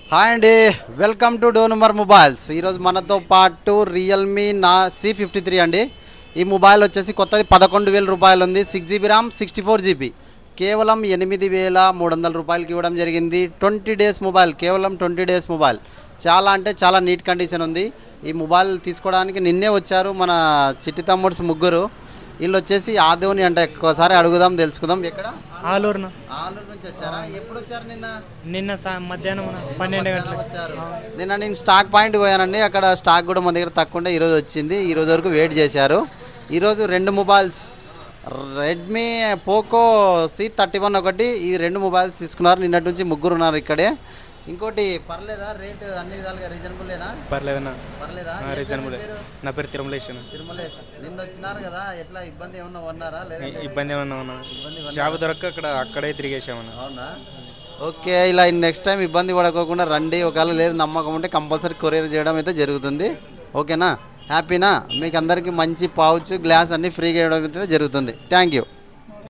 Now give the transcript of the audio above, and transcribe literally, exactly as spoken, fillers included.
Hi అండి, welcome to Don Umar mobiles. ఈరోజు మనతో పాటు రియల్మీ నా సి ఫిఫ్టీ త్రీ అండి. ఈ మొబైల్ వచ్చేసి కొత్తది పదకొండు వేల రూపాయలు ఉంది. Six GB RAM, sixty four GB, కేవలం ఎనిమిది వేల మూడు వందల రూపాయలకి ఇవ్వడం జరిగింది. ట్వంటీ డేస్ మొబైల్, కేవలం ట్వంటీ డేస్ మొబైల్. చాలా అంటే చాలా నీట్ కండిషన్ ఉంది. ఈ మొబైల్ తీసుకోవడానికి నిన్నే వచ్చారు మన చిట్టి తమ్ముడ్స్ ముగ్గురు. వీళ్ళు వచ్చేసి ఆదోని అంటే ఒక్కసారి అడుగుదాం, తెలుసుకుందాం. ఎక్కడ? ఆలూరు. ఆలూరు నుంచి వచ్చారా? ఎప్పుడు వచ్చారు? నిన్న నిన్న మధ్యాహ్నం పన్నెండు గంటలకు వచ్చారు. నిన్న నేను స్టాక్ పాయింట్ పోయానండి. అక్కడ స్టాక్ కూడా మన దగ్గర తక్కువ ఉండే ఈరోజు వచ్చింది. ఈరోజు వరకు వెయిట్ చేశారు. ఈరోజు రెండు mobiles, Redmi Poco C thirty one ఒకటి, ఈ రెండు మొబైల్స్ తీసుకున్నారు. నిన్నటి నుంచి ముగ్గురు ఉన్నారు ఇక్కడే. ఇంకోటి పర్లేదా? రేట్ అన్ని విధాలుగా రీజనబుల్లేనా? పర్లేదన్నా, పర్లేదా? రీజనబుల్. నా పేరు తిరుమలేష్. తిరుమలేష్, నిన్న వచ్చినారు కదా, ఎట్లా ఇబ్బంది ఏమన్నా ఉన్నారా? లేదా ఇబ్బంది ఏమన్నా ఉన్నా? షాప్ దొరక్క అక్కడ అక్కడే తిరిగేసామన్నా. అవునా? ఓకే, ఇలా నెక్స్ట్ టైం ఇబ్బంది పడకోకుండా రండి. ఒకవేళ లేదు నమ్మకం ఉంటే కంపల్సరీ కొరియర్ చేయడం అయితే జరుగుతుంది. ఓకేనా? హ్యాపీనా? మీకు అందరికీ మంచి పౌచ్, గ్లాస్ అన్నీ ఫ్రీగా ఇవ్వడం అయితే జరుగుతుంది. Thank you.